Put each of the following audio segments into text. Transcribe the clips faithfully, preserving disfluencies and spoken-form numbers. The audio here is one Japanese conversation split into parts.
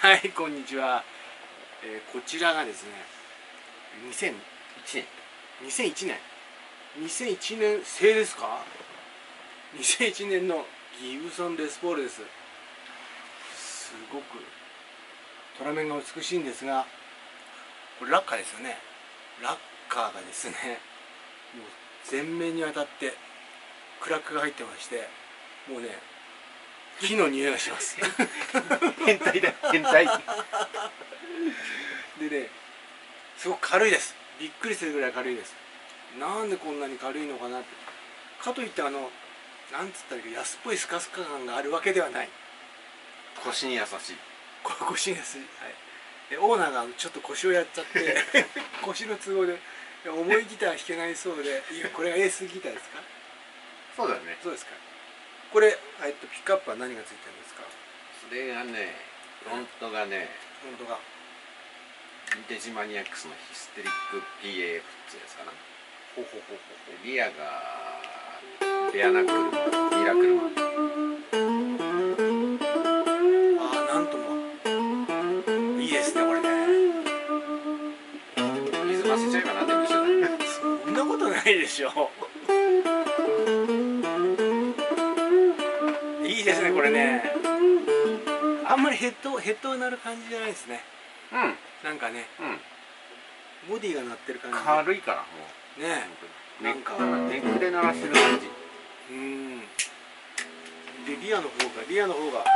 はい、こんにちは。えー、こちらがですね、にせんいちねん、にせんいちねん、にせんいちねん製ですか？にせんいちねんのギブソンレスポールです。すごくトラ面が美しいんですが、これラッカーですよね。ラッカーがですね、もう全面にわたってクラックが入ってまして、もうね、木の匂いがします。 変態だ、変態。 でね、すごく軽いです。びっくりするぐらい軽いです。なんでこんなに軽いのかなって。かといってあの、なんつったらいいか、安っぽいスカスカ感があるわけではない。 腰に優しい。 腰に優しい。はい。でオーナーがちょっと腰をやっちゃって腰の都合で重いギター弾けないそうで、いやこれはエースギターですか？ そうだね。 そうですか。これ、えっと、ピックアップは何がついてるんですか？ それがね、フロントがね、 フロントがヴィンテージマニアックスのヒステリック ピーエーエフ ってやつかな。 ほうほうほうほう。 でリアがベアナックルマン、ミラクルマン。 ああ、なんともいいですね、これね。 水増せちゃえば何でも一緒だね。 そんなことないでしょ。いいですね、これね。あんまりヘッドヘッドが鳴る感じじゃないですね。 うん。 なんかね、 うん。 ボディが鳴ってる感じで。 軽いからもう。 ねネックネックで鳴らしてる感じ。 え。うん。でリアの方がリアの方が。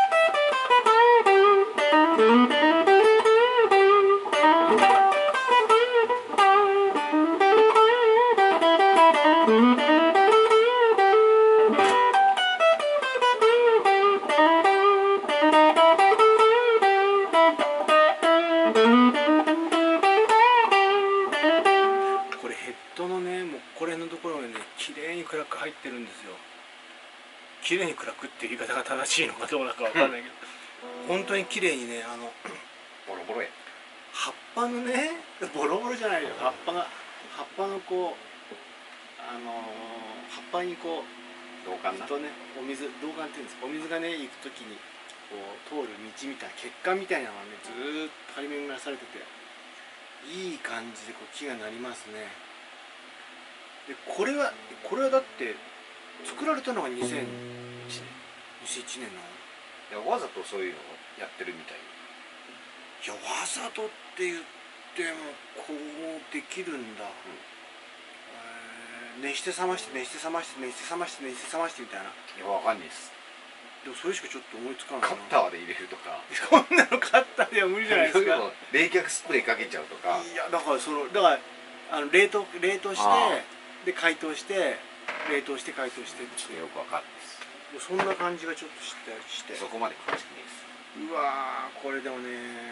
これヘッドのね、もうこれのところにね、綺麗にクラック入ってるんですよ。綺麗にクラックっていう言い方が正しいのかどうなのかわかんないけど、本当に綺麗にね、あのボロボロや。 葉っぱのね、ボロボロじゃないよ。葉っぱが葉っぱのこうあのー葉っぱにこう同感な。 とね、お水、銅管っていうんですか、お水がね行くときにこう通る道みたいな血管みたいなのがねずーっと張り巡らされてて、いい感じでこう木がなりますね。でこれはこれはだって作られたのがにせんいちねんにせんいちねんなの。 いやわざとそういうのをやってるみたい。 いや、わざとって言ってもこうできるんだ、うん、えー、熱して冷まして熱して冷まして熱して冷まして熱して冷ましてみたいな。 いやわかんないです。 でもそれしかちょっと思いつかないな。 カッターで入れるとか。 そんなのカッターでは無理じゃないですか。 冷却スプレーかけちゃうとか。 いやだからそのだからあの冷凍冷凍してで解凍して冷凍して解凍してってよくわかんないです。 そんな感じがちょっとしたりして。 そこまで詳しくないです。 うわー、これでもね、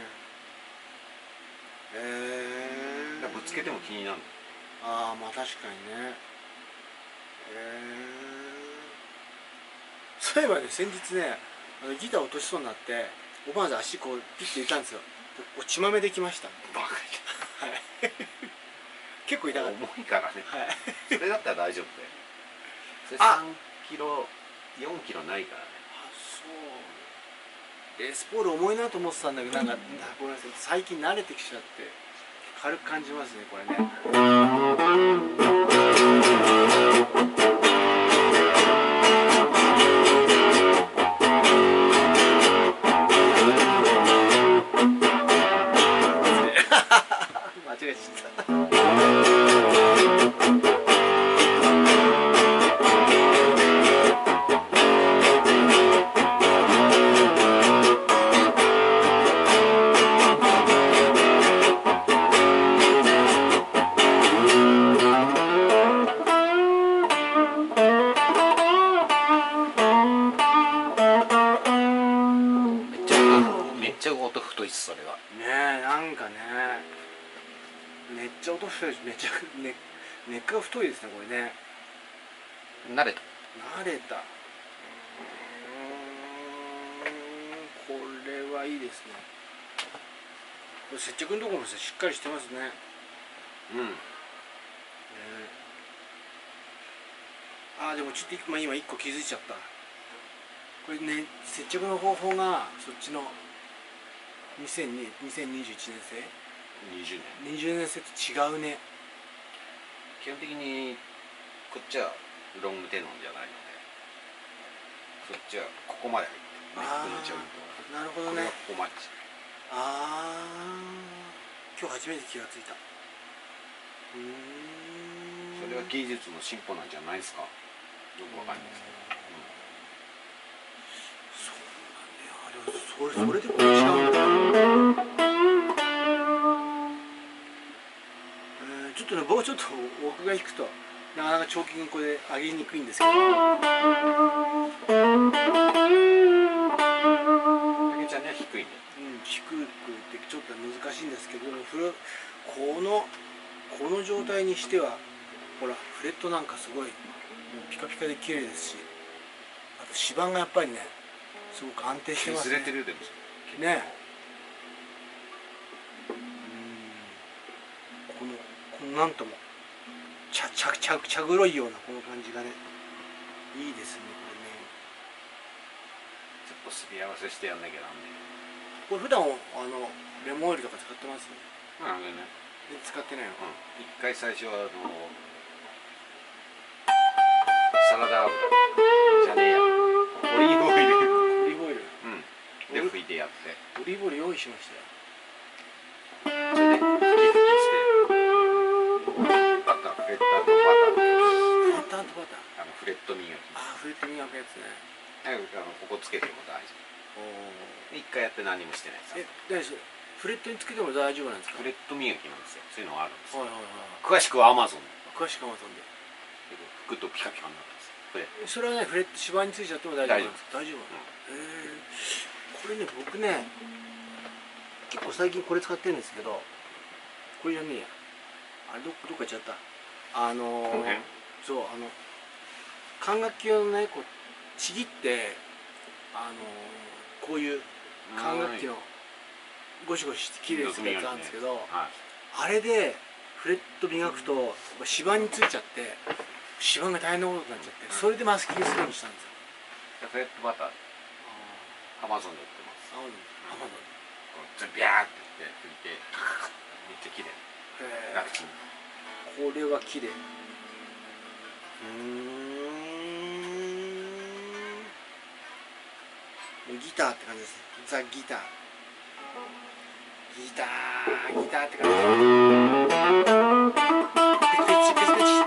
えー、 ぶつけても気になる。 ああ、まあ確かにね。えー、そういえばね、先日ね、あのギター落としそうになって思わず足こうピッて入れたんですよ。こう血まめできました。 バカじゃん。はい結構痛かった。 重いからね。 はいそれだったら大丈夫で。それさんキロよんキロないからね。 あ、そう。レースポール重いなと思ってたんだけど、なんかごめんなさい、最近慣れてきちゃって軽く感じますね、これね。間違えちゃった。 めっちゃ音太いっす、それは。 ねえ、なんかね、めっちゃ音太いし、めっちゃね、根っこが太いですね、これね。 慣れた。 慣れた。うーん、これはいいですね。これ接着のところもしっかりしてますね。 うん。 ね、ああ、でもちょっと、まあ、今いっこ気づいちゃった。これね、接着の方法がそっちのにせんにじゅういちねん生にじゅうねん。 にじゅうねん生と違うね。 基本的にこっちはロングテノンじゃないので、そっちはここまで入ってる、ネックのジョイントが。 なるほどね。 これはここまで。 ああ、今日初めて気がついた。うーん、 それは技術の進歩なんじゃないですか。よくわかんないですけど。 そうなんだよ。あれそれそれでこれ違うんだ。えー、ちょっとね、僕はちょっと僕が弾くとなかなか長期にこれ上げにくいんですけど。 たけちゃんには低いね。 うん、低くてちょっと難しいんですけど、フルこのこの状態にしてはほらフレットなんかすごいもうピカピカで綺麗ですし、あと指板がやっぱりねすごく安定してますね。 削れてるでもね。うん、このこのなんともちゃちゃちゃちゃ黒いようなこの感じがねいいですねこれね。 ちょっとすり合わせしてやんなきゃなんね。 これ普段あのレモンオイルとか使ってます？ あのね。 で使ってないの？ うん。一回最初はあのサラダ油じゃねえや。オリーブオイル。 オリーブオイル。 うん。で拭いてやって。 オリーブオイル用意しましたよ。 それで拭き拭きしてバターフレッターとバター。 バターとバター。 あのフレット磨き。 ああ、フレット磨くやつね。 あのここつけても大丈夫。一回やって何もしてないです。 え、大丈夫。フレットにつけても大丈夫なんですか？ フレット磨きなんですよ。そういうのがあるんですよ。 はいはいはい。 詳しくはアマゾン。 詳しくアマゾンで。 拭くとピカピカになるんですよ。これ。 それはね、フレット指板についちゃっても大丈夫なんですか？大丈夫。へえ。これね、僕ね、結構最近これ使ってるんですけど、これじゃねえや。あれどっどっか行っちゃった。あのー、そうあの管楽器用のねこうちぎってあのー、こういう管楽器のゴシゴシして綺麗にするやつあるんですけど、あれでフレット磨くと指板についちゃって指板が大変なことになっちゃって、それでマスキングするようにしたんですよ。 フレットバターアマゾンで売ってます。 アマゾンアマゾンビャーって拭いてめっちゃ綺麗。楽ちん。 これは綺麗。うーん、ギターって感じですね。ザ・ギター。ギター、ギターって感じ。ペチペチペチペチ。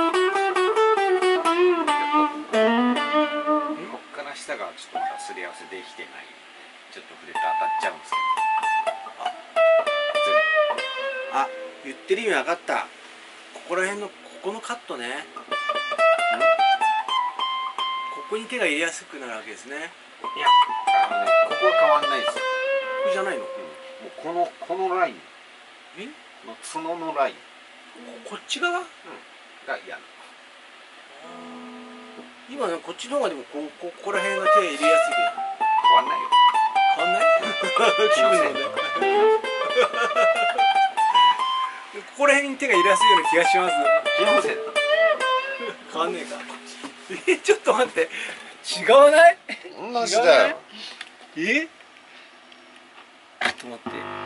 こっから下がちょっとまだすり合わせできてないんで、ちょっとフレット当たっちゃうんですけど。 あ、言ってる意味分かった。ここら辺のここのカットね。ここに手が入れやすくなるわけですね。 いや、あのね、ここは変わんないですよ。 これじゃないの？ もうこのこのラインえ？ の角のライン、 こっち側？ が嫌な。 今ね、こっちの方がでもここここら辺が手入れやすいけど。 変わんないよ。 変わんない？気分のね。ここら辺に手が入れやすいような気がします。 気のせい。 変わんねえか。え、ちょっと待って。違わない？ 同じだよ。 え？ちょっと待って。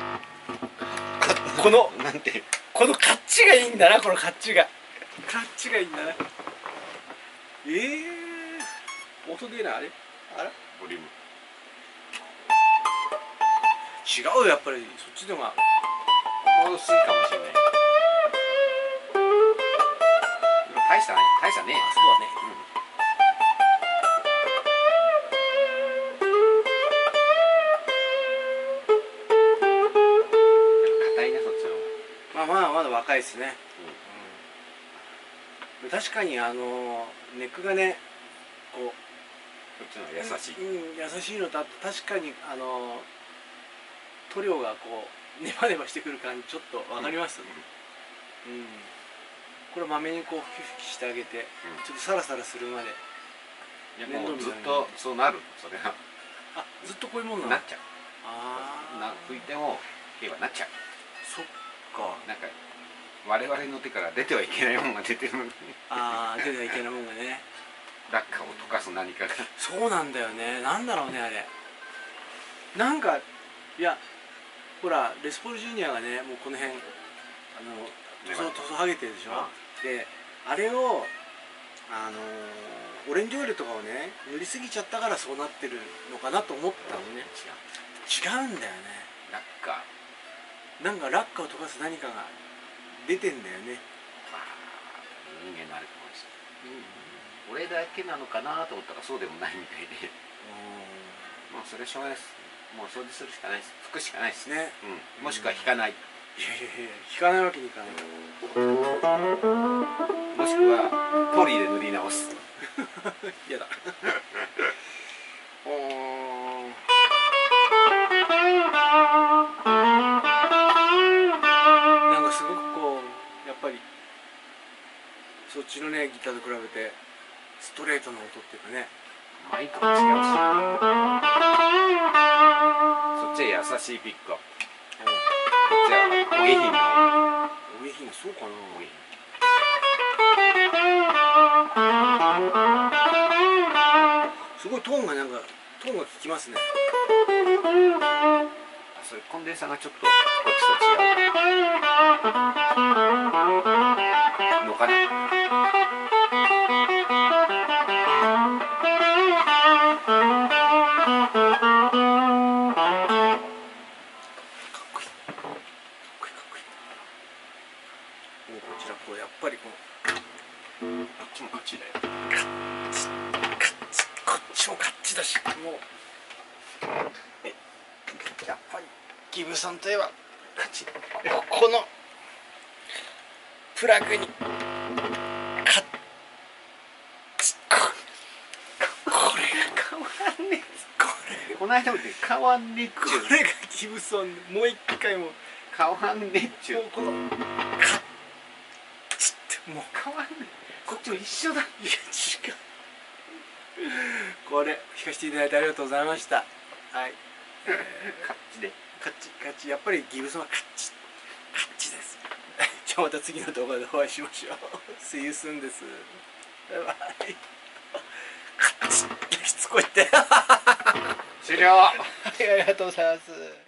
このなんてこのカッチがいいんだな、このカッチが。カッチがいいんだな。ええー、音出ないあれ？あら？ ボリューム。 違うよ、やっぱりそっちのが。 もう薄いかもしれない。大したね、大したね。 あ、そうだね。 硬いね、そっちの。 まあまあまだ若いですね。うん、確かにあのネックがね、こう。 こっちの優しい。 うん、優しいのとあと確かにあの塗料がこうネバネバしてくる感じちょっとわかりますよね。うん、うん、これまめにこうふきふきしてあげて、うん、ちょっとサラサラするまで。 いやもうずっとそうなるそれが。 あ、ずっとこういうもんなの？ なっちゃう。 ああ。 な拭いても毛はなっちゃう。 そっか。 なんか我々の手から出てはいけないものが出てるのに。 ああ、出てはいけないもんがね。 落下を溶かす何かが。 そうなんだよね。なんだろうねあれ。なんかいやほらレスポールジュニアがねもうこの辺あの塗装塗装剥げてるでしょ。であれをあのオレンジオイルとかをね塗りすぎちゃったからそうなってるのかなと思ったのね。違うんだよね。 ラッカーなんかラッカーを溶かす何かが出てんだよね。 人間のあるかもしれない、うん、俺だけなのかなと思ったらそうでもないみたいでもうそれしょうがないです。もう掃除するしかないです。拭くしかないですね、 うん、もしくは引かない、 いやいやいや引かないわけにいかない。 もしくはポリーで塗り直す嫌だおーなんかすごくこうやっぱりそっちのねギターと比べてストレートな音っていうかねマイクも違うし、そっちは優しいピックアップ、こっちはお下品なお下品そうかな。 お下品。 すごいトーンがなんかトーンが効きますね。 あ、それコンデンサーがちょっとこっちと違うのかな。 もうこちらこうやっぱりこのあっちもこっちだよ。 こっちもカッチだしもうえやっぱりギブソンといえばカッチ。ここのプラグにカッチここれが変わんねえこれこの間もって変わんねっちゅう。 これがギブソンもう一回も変わんねっちゅう。 もうこのカッチってもう変わんねえ。こっちも一緒だ。 いや違うこれ弾かせていただいてありがとうございました。はい、えー、 カッチでカッチカッチやっぱりギブソンはカッチカッチですじゃあまた次の動画でお会いしましょうSee you soon です。バイバイカッチしつこいって終了。 はいありがとうございます。